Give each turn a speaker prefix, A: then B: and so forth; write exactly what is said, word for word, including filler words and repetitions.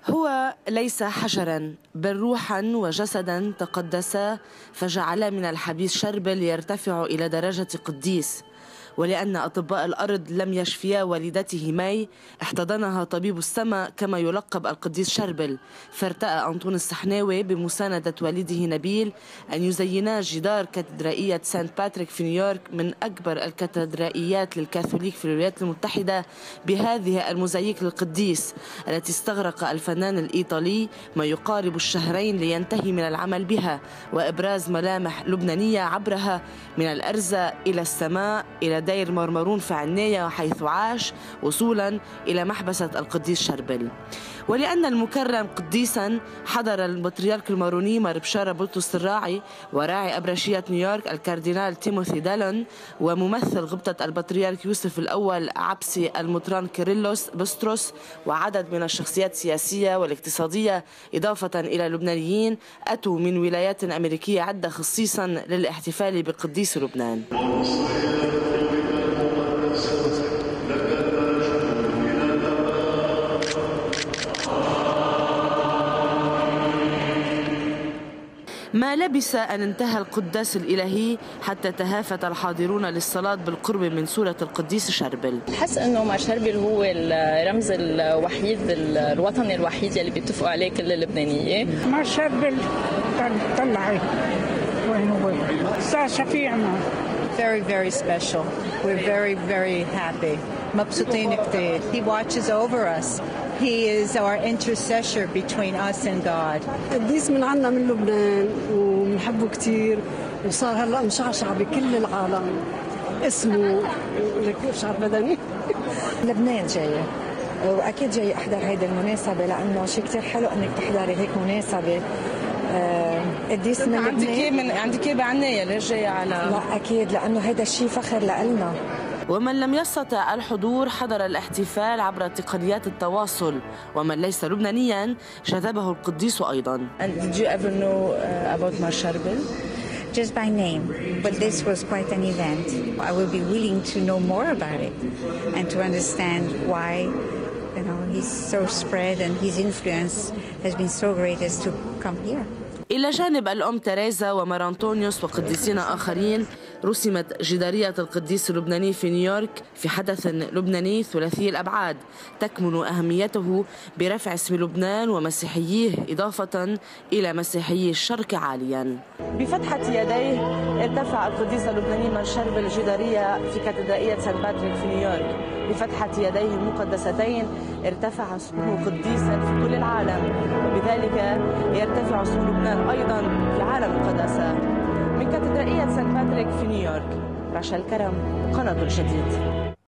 A: هو ليس حجراً بل روحاً وجسداً تقدسا، فجعل من الحبيس شربل يرتفع إلى درجة قديس. ولأن أطباء الأرض لم يشفيا والدته ماي، احتضنها طبيب السماء كما يلقب القديس شربل، فارتأى أنطون السحناوي بمساندة والده نبيل أن يزينا جدار كاتدرائية سانت باتريك في نيويورك، من أكبر الكاتدرائيات للكاثوليك في الولايات المتحدة، بهذه الموزاييك للقديس التي استغرق الفنان الإيطالي ما يقارب الشهرين لينتهي من العمل بها وإبراز ملامح لبنانية عبرها، من الأرزة إلى السماء إلى دير مرمرون في عناية حيث عاش، وصولا إلى محبسة القديس شربل. ولأن المكرم قديسا حضر البطريرك الماروني مار بشارة بطرس الراعي وراعي أبرشية نيويورك الكاردينال تيموثي دالون، وممثل غبطة البطريرك يوسف الأول عبسي المطران كيرلس بستروس، وعدد من الشخصيات السياسية والاقتصادية، إضافة إلى لبنانيين أتوا من ولايات أمريكية عدة خصيصا للاحتفال بقديس لبنان. ما لبث أن انتهى القداس الإلهي حتى تهافت الحاضرون للصلاة بالقرب من صورة القديس شربل.
B: بحس إنه مار شربل هو الرمز الوحيد الوطني الوحيد اللي بيتفقوا عليه كل اللبنانية.
C: مار شربل طلعي وين هو صار شفيعنا.
D: Very very special. We're very very happy. مبسوطين كتير. He watches over us. He is our intercessor between us and God.
E: قديس من عنا من لبنان وبنحبه كتير، وصار هلا مشعشع بكل العالم. اسمه لك شعر بدني.
F: لبنان جاية واكيد جاي احضر هيدي المناسبة لانه شيء كتير حلو انك تحضري هيك مناسبة. قديس من لبنان.
B: عندك ايه من عندك ايه بعناية ليش جاية على؟
F: لا اكيد لانه هيدا الشيء فخر لنا.
A: ومن لم يستطع الحضور حضر الاحتفال عبر تقنيات التواصل، ومن ليس لبنانيا شذبه القديس أيضا.
B: And did you ever know uh, about Mar Sharbel?
F: Just by name, but this was quite an event. I will be willing to know more about it and to understand why, you know, he's so spread and his influence has been so great as to come here.
A: إلى جانب الأم تريزا ومار أنطونيوس وقديسين آخرين، رسمت جدارية القديس اللبناني في نيويورك في حدث لبناني ثلاثي الأبعاد تكمن أهميته برفع اسم لبنان ومسيحييه إضافة إلى مسيحيي الشرق عاليا. بفتحة يديه ارتفع القديس اللبناني مار شربل جدارية في كاتدرائية سانت باتريك في نيويورك. بفتحة يديه المقدستين ارتفع اسمه قديسا في كل العالم، وبذلك يرتفع اسم لبنان أيضا في عالم القداسة. من كاتدرائية سانت باتريك في نيويورك، رشا الكرم، قناة الجديد.